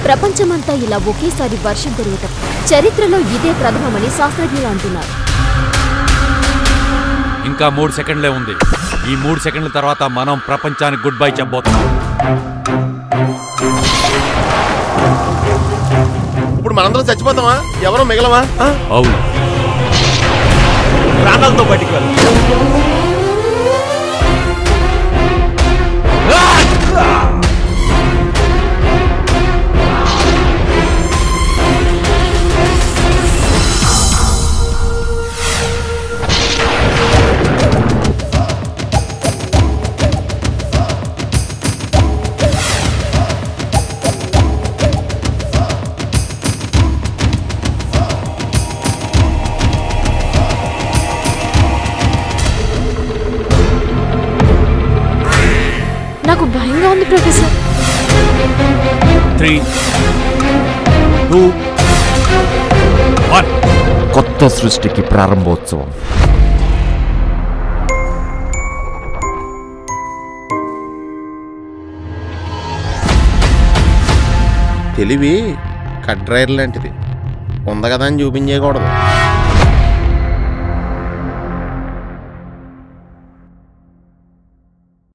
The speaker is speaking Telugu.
ప్రపంచమంతా ఇలా ఒకేసారి వర్షం కురవటం చరిత్రలో ఇదే ప్రథమమని శాస్త్రజ్ఞులు అంటున్నారు. ఇంకా 3 సెకండ్లే ఉంది. ఈ 3 సెకండ్ల తర్వాత మనం ప్రపంచానికి గుడ్ బై చెప్పబోతున్నాం. ఇప్పుడు మనందరం చచ్చిపోతామా? ఎవరో మిగలమా? అవును, ప్రాణాలతో బయటికి వెళ్ళాలి. నాకు భయంగా ఉంది ప్రొఫెసర్. 3, 2, 1. కొత్త సృష్టికి ప్రారంభోత్సవం. తెలివి కట్ డ్రైవర్ లాంటిది, ఉంది కదా అని చూపించేయకూడదు.